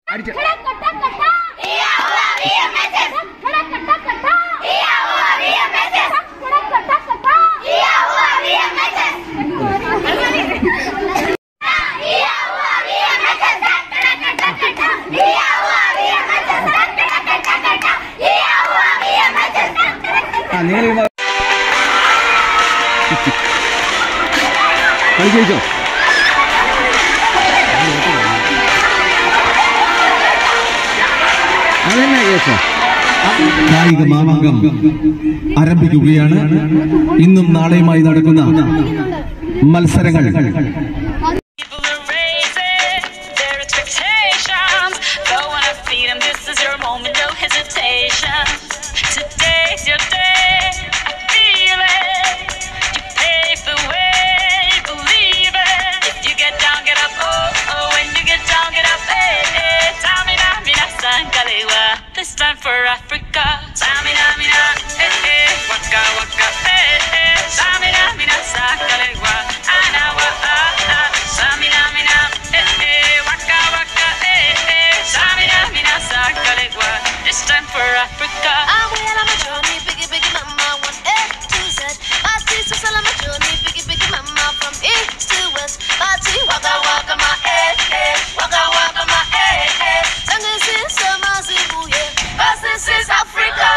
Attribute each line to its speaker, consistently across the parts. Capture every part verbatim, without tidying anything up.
Speaker 1: കായിക മാമാങ്കം ആരംഭിക്കുകയാണ്. ഇന്നും നാളെയുമായി നടക്കുന്ന മത്സരങ്ങൾ
Speaker 2: This time for Africa. Samina mina, eh eh, waka waka, eh eh. Samina mina sakalewa, anawa ah ah. Samina mina, eh eh, waka waka, eh eh. Samina mina sakalewa. This time for Africa. I'm well on my journey, biggie biggie mama, one A to Z. My sister's all on my journey, biggie biggie mama, from east to west. My tea waka waka my eh eh, waka waka my eh eh. Sangin sin sama zibu yeah. This is Africa.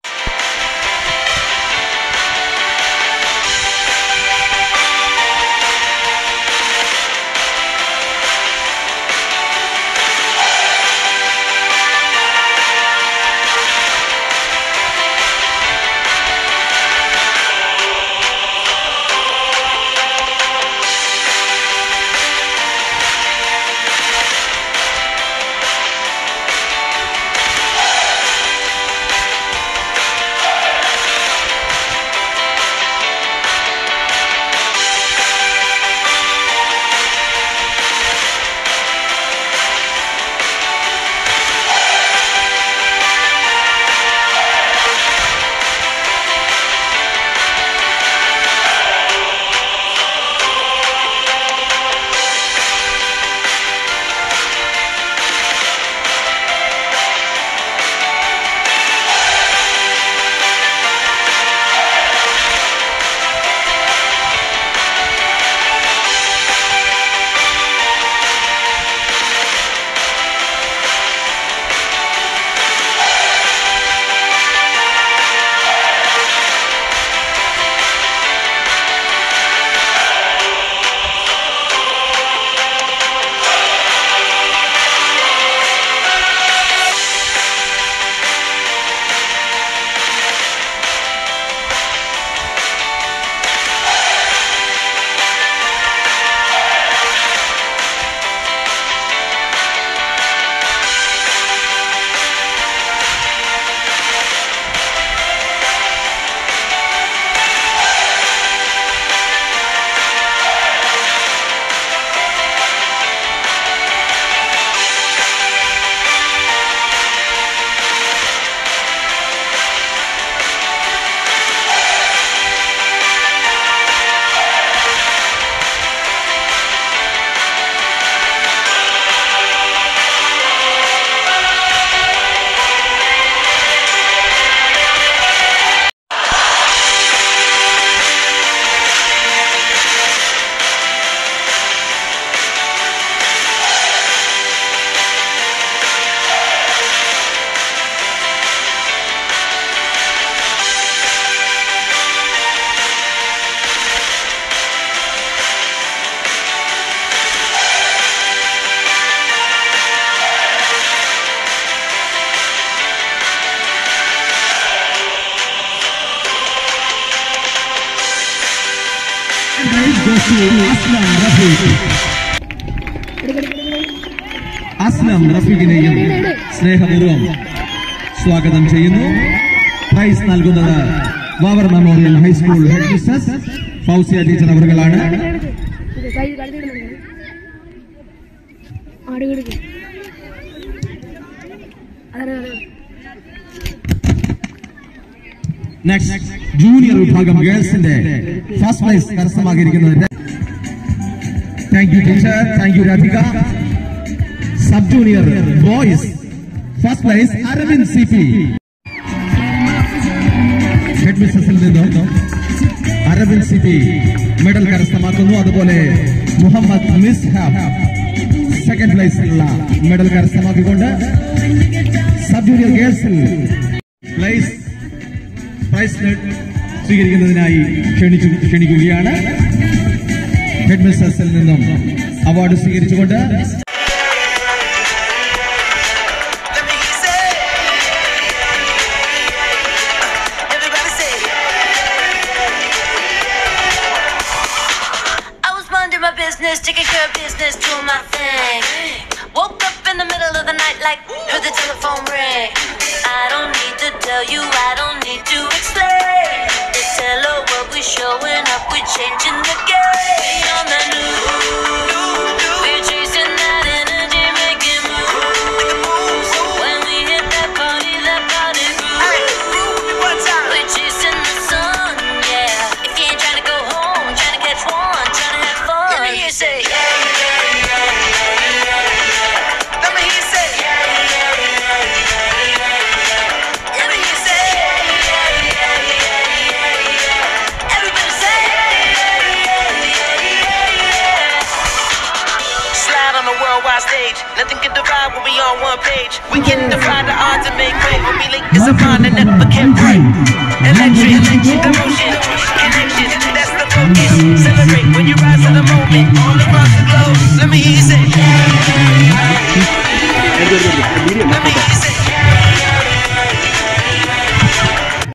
Speaker 1: Aslam റഫീഖിനെയും സ്നേഹപൂർവ്വം സ്വാഗതം ചെയ്യുന്നു. Prize നൽകുന്നത് Vavar memorial high school head mrs Fousiya teacher അവറുകളാണ്. Next junior വിഭാഗം ഗേൾസിന്റെ first prize കരസ്ഥമാക്കിയിരിക്കുന്നത്. Thank you teacher, thank you Radhika. sub-junior boys. First place, Arvind C P. Headmistressil നിന്നും Arvind C P medal കരസ്ഥമാക്കുന്നു. അതുപോലെ മുഹമ്മദ് മിസ്ഹാബ് സെക്കൻഡ് പ്ലേസിലുള്ള മെഡൽ കരസ്ഥമാക്കിക്കൊണ്ട് സബ് ജൂനിയർ ഗേൾസിൽ പ്ലേസ് പ്രൈസ് സ്വീകരിക്കുന്നതിനായി ക്ഷണിച്ചു ക്ഷണിക്കുകയാണ്. ഹെഡ്മിസ്ട്രസിൽ നിന്നും അവാർഡ് സ്വീകരിച്ചുകൊണ്ട്
Speaker 3: business, taking care of business, doing my thing. Woke up in the middle of the night like, heard the telephone ring. I don't need to tell you, I don't need to explain. They tell her what we showing up, we changing the game. We on the news, we're chasing that energy, making moves. When we hit that party, that party groove. We're chasing the sun, yeah. If you ain't trying to go home, trying to catch one, trying to have fun. Let me hear you say, yeah, yeah, yeah, yeah, yeah, yeah. Let me hear you say, yeah, yeah, yeah, yeah, yeah. Let me hear you say, yeah, yeah, yeah, yeah, yeah. Everybody say, yeah, yeah, yeah, yeah, yeah. Slide on the worldwide stage, nothing can divide when we on one page. We can defy the odds and make way. When we link, it's a bond that never can break. Electric, emotion, connection, that's the focus. Celebrate when you rise to the moment, all across the globe.